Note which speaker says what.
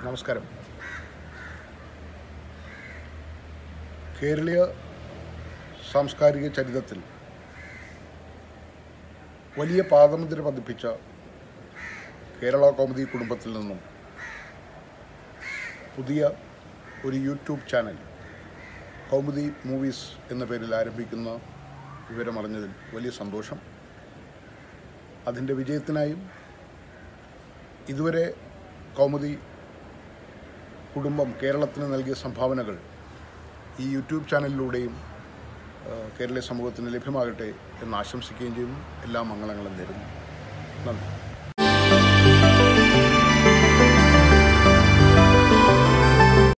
Speaker 1: നമസ്കാരം. കേരളീയ സാംസ്കാരിക ചരിത്രത്തിൽ വലിയ പാദമുദ്ര പതിപ്പിച്ച കേരള കൗമുദി കുടുംബത്തിൽ നിന്നും പുതിയ ഒരു യൂട്യൂബ് ചാനൽ കൗമുദി മൂവീസ് എന്ന പേരിൽ ആരംഭിക്കുന്ന വിവരമറിഞ്ഞതിൽ വലിയ സന്തോഷം. അതിൻ്റെ വിജയത്തിനായും ഇതുവരെ കൗമുദി കുടുംബം കേരളത്തിന് നൽകിയ സംഭാവനകൾ ഈ യൂട്യൂബ് ചാനലിലൂടെയും കേരളീയ സമൂഹത്തിന് ലഭ്യമാകട്ടെ എന്ന് ആശംസിക്കുകയും ചെയ്യുന്നു. എല്ലാ മംഗളങ്ങളും നേരുന്നു. നന്ദി.